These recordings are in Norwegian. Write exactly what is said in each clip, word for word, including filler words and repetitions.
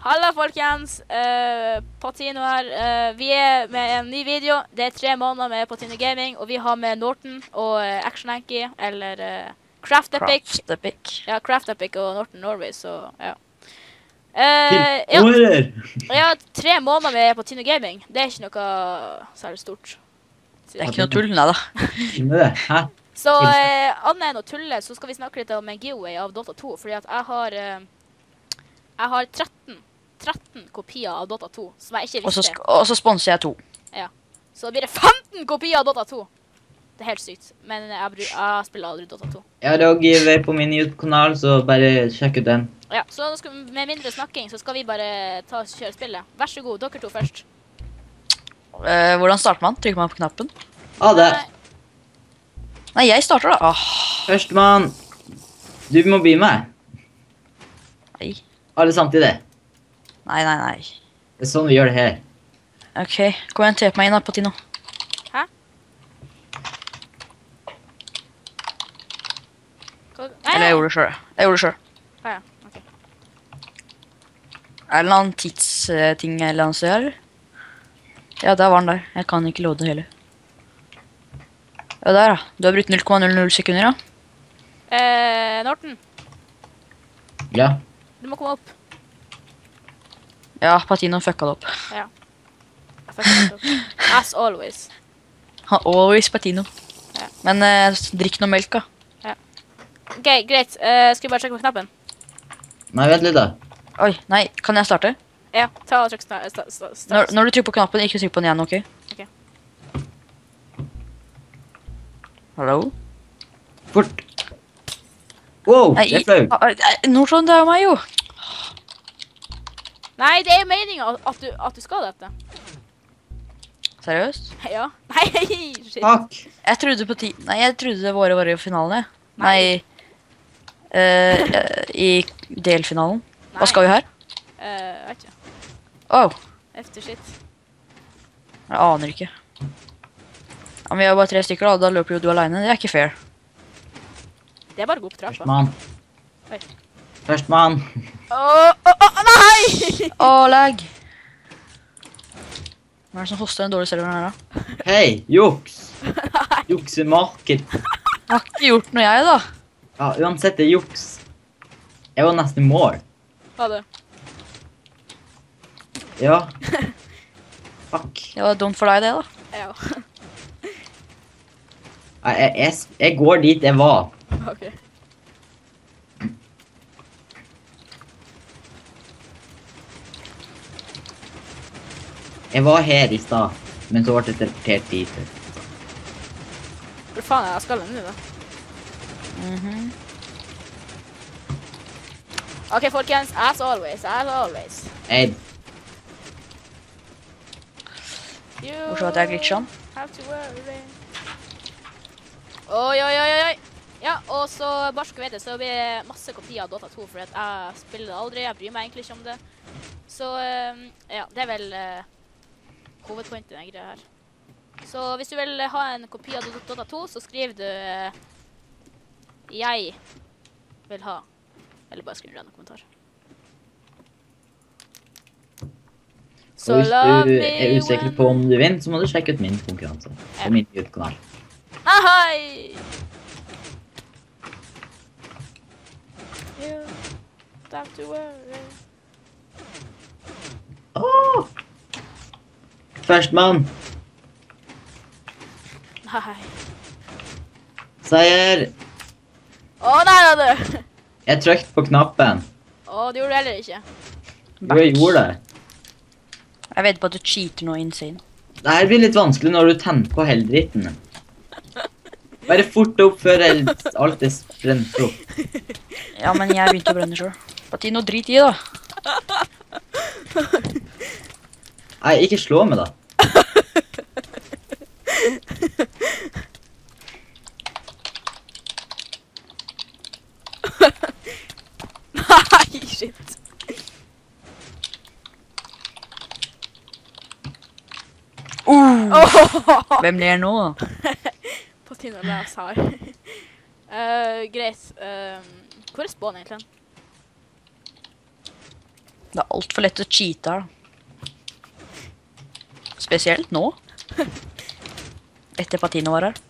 Halla folkens, uh, Patino her. Uh, vi er med en ny video. Det er tre måneder med Patino Gaming, og vi har med Norton og uh, Action Hanky, eller uh, Craft Epic. Craft Epic. Ja, Craft Epic og Norton Norway, så ja. Uh, Til ja, årer! ja, tre måneder med Patino Gaming. Det er ikke noe særlig stort. Det er ikke noe tull, nei da. Med det, hæ? Så uh, annet enn å tulle, så skal vi snakke litt om en giveaway av Dota to, fordi at jeg har, uh, jeg har tretten, tretten kopier av Dota to, som jeg ikke Og så visste. sk- og så sponser jeg to. Ja. Så blir det femten kopier av Dota to. Det er helt sykt, men jeg, bru- jeg spiller aldri Dota to. Jeg har også giveaway på min YouTube-kanal, så bare sjekk ut den. Ja, så nå skal, med mindre snakking, så skal vi bare ta og kjøre spillet. Vær så god, dere to først. Eh, hvordan starter man? Trykker man på knappen? Ha det! Nei, Nei, jeg starter da. Åh, Førstemann, du må bli med. nei. Alle samtidig. Nei, nei, nei. Det er sånn vi gjør det her. Ok, kom igjen, te på meg inn da, Patino. Hæ? Hva? Nei, Eller jeg gjorde det selv. Jeg gjorde det selv. Ah, ja, ok. Er det en annen tidsting eller annet sted her? Ja, der var den der. Jeg kan ikke låde det hele. Ja, der da. Du har brutt null komma null null sekunder, da. Eh, Norton, Ja. du må komme opp. Ja, Patino fucka det opp. Jeg fucker det opp. As always. Ha, always Patino. Ja. Men eh, drikk noe melk, da. Ok, greit. Eh, skal vi bare trykke på knappen? Nei, vent litt da. Oi, nei, kan jeg starte? Ja, ta og trykk sta- sta- sta- sta- Når, når du trykker på knappen, ikke trykk på den igjen, ok? Ok. Hallo? Fort! Wow, Nei, det er flaut. ah, ah, Norton, det er meg jo. Nei, det er jo meningen at, at, du, at du skal dette. Seriøst? Ja. Nei, shit. Takk! Jeg trodde på ti... Nei, jeg trodde det var var i finalen, jeg. Nei. Nei. eh, eh, I delfinalen. Nei. Hva skal vi her? Eh, jeg vet ikke. Åh, Efter shit. jeg aner ikke. Ja, men vi er bare tre stykker, da. Da løper jo du alene. Det er ikke fair. Det er bare å gå opp trappa. Førstemann. Oi. Førstemann. Åh, åh, åh, nei! Åh, lag! Hvem er det som hoster en dårlig server her, da? Hei, juks! Juksemarked. Jeg har ikke gjort noe, jeg, da. Ja, uansett det er juks. Jeg var nesten i mål. Hva det? Ja. Fuck. Det var dumt for deg, det, da. Ja, Jeg, jeg, jeg, jeg går dit jeg var. ok. Jeg var her i stad, men så ble det teleportert dit. Hvor faen er jeg skal nå, da? Mhm. Ok, folkens. As always, as always. Jeg, You Bortsett fra at jeg glitcher den. have to worry. Oi, oi, oi, oi. Ja, og så bare så dere vet det, så blir det masse kopier av Dota to, for at jeg spiller det aldri, jeg bryr meg egentlig ikke om det. Så, ehm, ja, det er vel uh, hovedpointet i den greia her. Så hvis du vil ha en kopi av Dota to, så skriv du eh, jeg vil ha, eller bare skriv en kommentar. Så og hvis love du me er usikker when- på om du vinner, så må du sjekke ut min konkurranse. Ja. På min YouTube-kanal. Ahai! You don't have to worry. Åh! Førstemann. Nei. Seier. Å nei da du! Jeg trykte på knappen. Å, det gjorde du heller ikke. Jo, jeg gjorde det. Jeg vet på at du cheater noe insane. Dette blir litt vanskelig når du tenner på hele dritten. Bare fort opp før eld- alt er brent opp. Ja, men jeg begynte å brenne selv. Patino, drit i, da. Nei, ikke slå meg da. Nei, shit. Uh, Åh! hvem ler nå? Patino les her. Uh, greit. Um, hvor er spawn egentlig? Det er alt for lett å cheate her, da. Spesielt nå. Etter partien var her.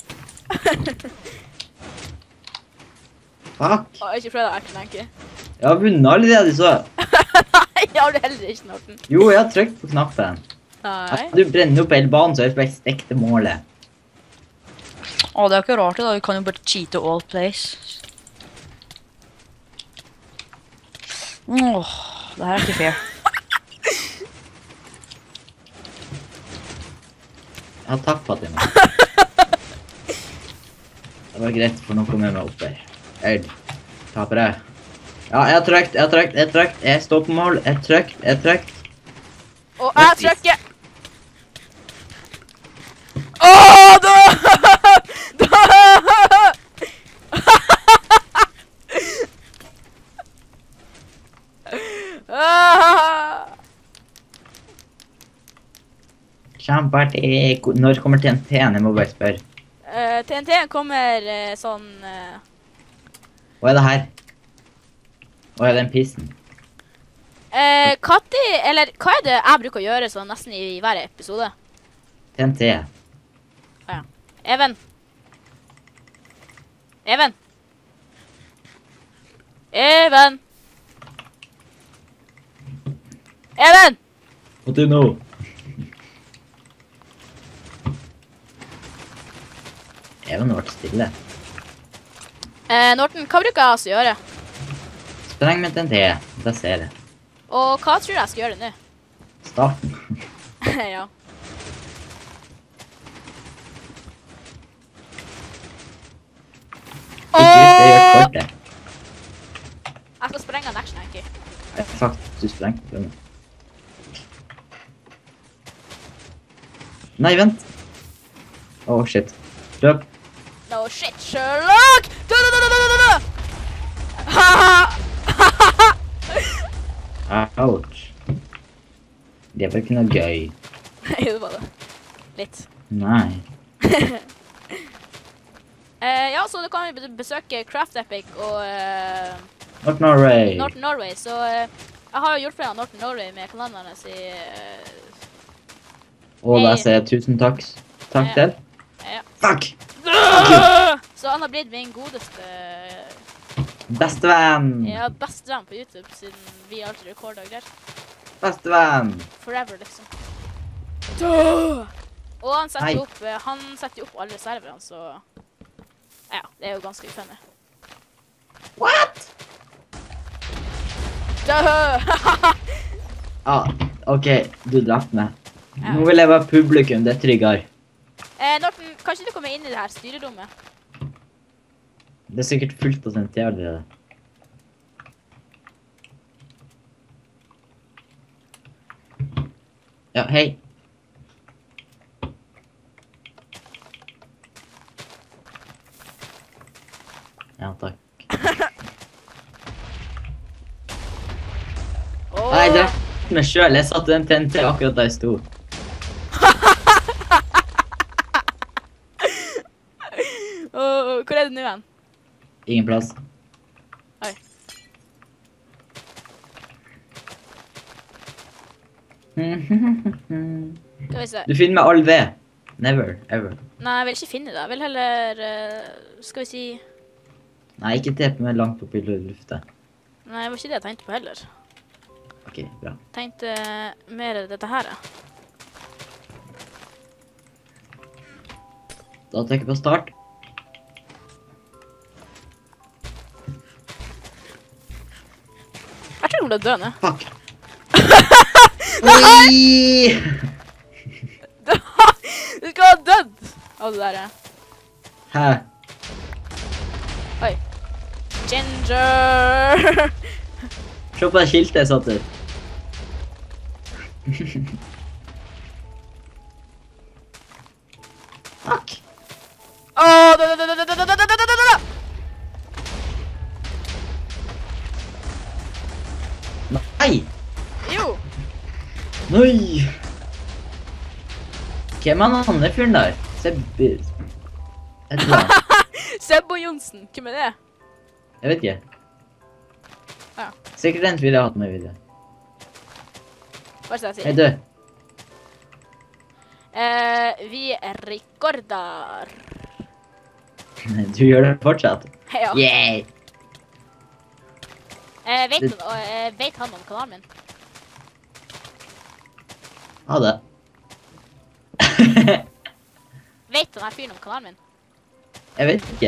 Fuck. Å, ikke prøv det, Action Anki. Jeg har vunnet allerede, så. Nei, det har du heller ikke, Norton. Jo, jeg har trykt på knappen. Nei. Altså, du brenner opp hele banen, så er det bare stekte målet. Å, det er ikke rart det da. Vi kan jo bare cheate all place. Åh, det her er ikke fair. Ja, takk, Fatima. Det var greit for noe med meg opp her. Jeg taper det. Ja, jeg har trykt, jeg har trykt, jeg har trykt. Jeg står på mål. Jeg har trykt, jeg har trykt. Og jeg trykker. Åh, da! Da! Ah! Kjempeartig. Når kommer T N T-en? Jeg må bare spørre. Eh, T N T kommer eh, sånn... eh, Hva er det her? Hva er den pissen? eh, Katti, eller hva er det jeg bruker å gjøre sånn nesten i hver episode? T N T. Even. Even. Even. Even! What do you know? Even har vært stille. Eh, Norton, hva bruker jeg altså gjøre? Spreng med T N T. Det ser jeg. Og hva tror du jeg skal gjøre nå? Starten. Ja. Ikke hvis jeg gjør kortet. Jeg skal sprenge en action, Anki. Jeg har sagt du sprengte for meg. Nei, vent. Åh, oh, shit. Løp. No shit, Sherlock! Du, du, du, du, du, du, du! Haha! Ouch. Det var ikke noe gøy. Jo, det var det. Litt. Nei. Eh, ja, så du kan be- besøke Craft Epic og eh, North Norway. Northern Norway, så eh, jeg har jo hjulpet av Northern Norway med kanalen hans i... eh, Og da sier jeg tusen takk. Takk Ja. til. ja. Fuck! Så han har blitt min godeste Bestevenn. ja, bestevenn på YouTube, siden vi alltid rekorder og greier. Bestevenn. Forever, liksom. Og han setter Hei. jo opp, eh, han setter jo opp alle serverne, så... Ja, det er jo ganske ufunnet. What? Ah, ok, du drepte meg. Ja. Nå vil jeg være publikum, det er tryggere. Eh, Norton, kanskje du kommer inn i det her styrerommet? Det er sikkert fullt av T N T allerede. Ja, hei. Ja, takk. Åh. Nei, jeg drepte meg selv. Jeg satte en T N T akkurat der jeg sto. Åh, hvor er det nå igjen? Ingen plass. Oi. Skal vi se. Du finner meg all ved. Never, ever. Nei, jeg vil ikke finne det. Jeg vil heller, eh, skal vi si... Nei, ikke tepe meg langt opp i lufta. Nei, det var ikke det jeg tenkte på heller. Ok, bra. Tenkte mer dette her. ja. Da trykker jeg på start. Jeg tror hun ble død nå. Fuck. Oi! Du skal ha dødd av det der. ja. Hæ? Oi. Ginger! Se på det skiltet jeg satt ut. Fuck. Åh, da, da, da, da, da, da, da, da, da, da. Nei! Jo. Nei! Hvem er den andre fyren der? Sebbi... Et eller annet. Sebbo Jonsen, hvem er det? Jeg vet ikke. Ja. Sikkert en fyr jeg har hatt med i videoen. Bare så jeg Hei, sier. du. Eh, vi rekorder. Du gjør det fortsatt. Ja. Yay! Eh, vet, Det- han, eh, vet han om kanalen min? Ha det. Vet han her fyren om kanalen min? Jeg vet ikke.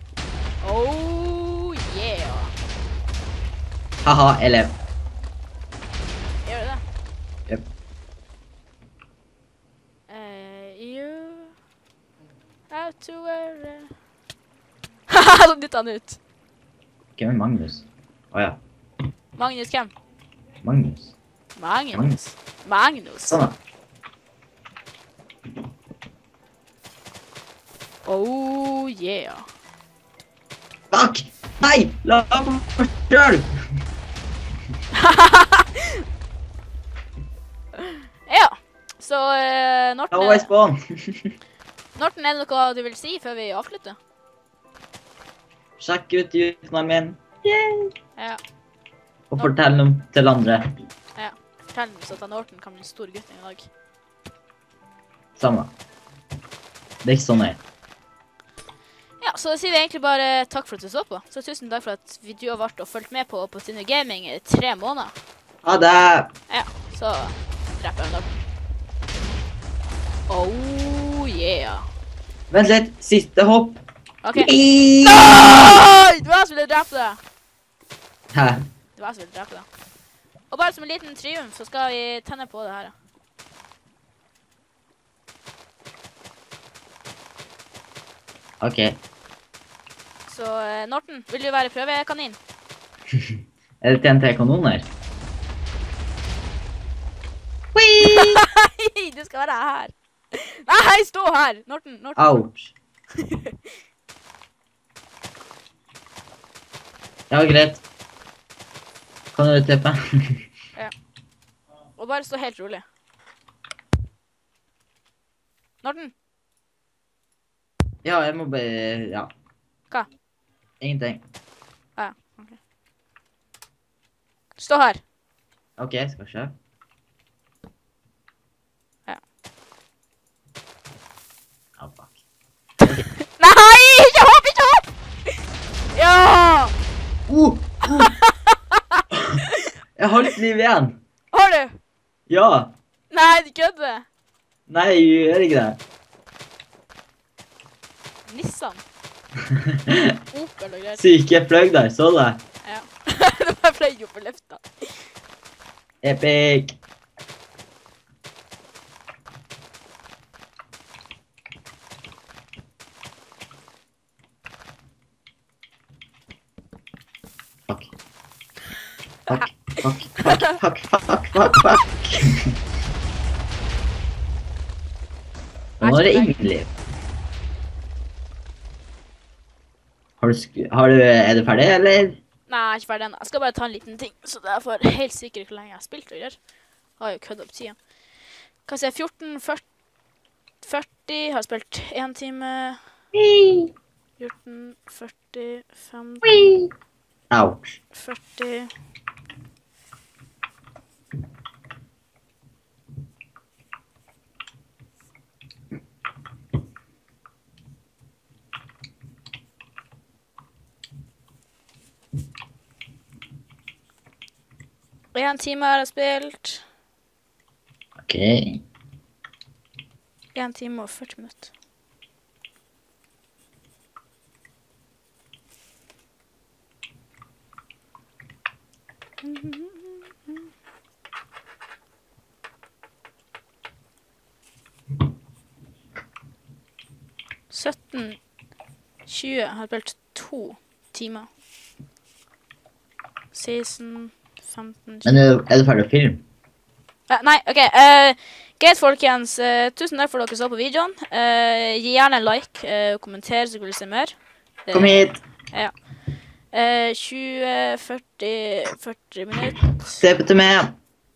Oh, yeah. Haha, elev. Gjør du det? Jep. Eh, you have to wear it. Haha, så dytter han ut. Hvem er Magnus? Åja, Magnus hvem? Magnus. Magnus. Magnus. Sånn da. Oh, yeah. Fuck! Nei! La meg selv! Ja, så eh, Norten, Nå er jeg er, spawn. Norten, er det noe du vil si før vi avslutter? Sjekk ut YouTuben min. Ja, Og fortell noe til andre. ja. Fortell oss at Norten kan bli en stor gutt en dag. Samme. Det er ikke sånn jeg. Ja, så da sier vi egentlig bare takk for at du så på. Så tusen takk for at vi- du har vært og fulgt med på på Tine Gaming i tre måneder. Ha det! Ja, så dreper jeg Norten. Oh, yeah. Vent litt. Siste hopp. Ok. Nei! Nei! Det var jeg som ville drepe deg. Hæ? Det var jeg som ville drepe deg. Og bare som en liten triumf, så skal vi tenne på det her. Ok. Så eh, Norten, vil du være prøvekanin? Er det T N T-kanoner? Nei, du skal være her. Nei, stå her. Norten, Norten. Ouch. Ja, greit. Kan du tippe? Og bare stå helt rolig. Norten, Ja, jeg må bare... Ja. Hva? Ingenting. stå her. Ok, skal vi se. Ja. Oh, fuck. Nei, ikke hopp, ikke hopp! Ja! Uh, uh. Jeg har litt liv igjen. Har du? Ja. Nei, du kødder. Nei, jeg gjør ikke det. Nissan. Opel og greier. Syke, jeg fløy der, så det. Ja. Det var fløy jo på lufta. Epic. Fuck. Fuck, fuck, fuck, fuck, fuck, fuck, fuck. Nå er det ingen liv. Har du, sk har du, er du ferdig, eller? Nei, ikke ferdig ennå. Jeg skal bare ta en liten ting, så det er for helt sikkert hvor lenge jeg har spilt og greier. Har jo køddet opp tida. Hva sier jeg? fjorten førti, har spilt én time. fjorten førti, femten, Ouch. førti. En time har jeg spilt. Ok. En time og førti minutter. sytten tjue har spilt to timer. seksten femten Men er, er du ferdig å filme? Ja, nei, ok. eh, greit, folkens. Eh, tusen takk for at dere så på videoen. Eh, gi gjerne en like eh, og kommenter så vil du se mer. Eh, Kom hit. Ja. Eh, tjue, førti, førti minutter. Se på til meg.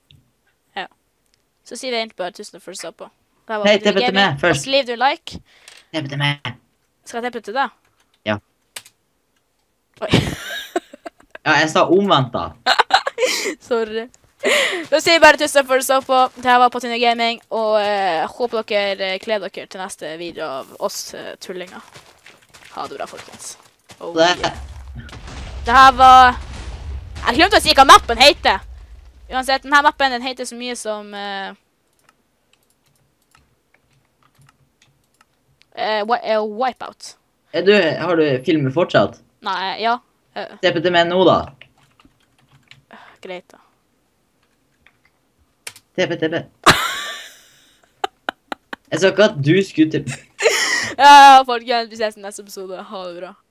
Så sier vi egentlig bare tusen takk for at du så på. Det her var Hei, Tine teppe til Gaming. meg først. Og så leave du en like. Se på til meg. Skal jeg teppe til deg? Ja. Oi, Ja, jeg sa omvendt da. sorry. Da sier jeg bare tusen takk for at du så på. Dette var Patina Gaming, og eh, jeg håper dere eh, gleder dere til neste video av oss eh, tullinger. Ha det bra, folkens. Oh, Det yeah. Det her var... Jeg glemte å si hva mappen heter. Uansett, denne mappen den heter så mye som... Uh, uh, wi uh, Wipeout. Er du, har du filmet fortsatt? Nei, ja. Uh, Se på det med nå, da. greit da. T P, T P. Jeg sa ikke at du skulle til... Ja, folkens, vi ses i neste episode. Ha det bra.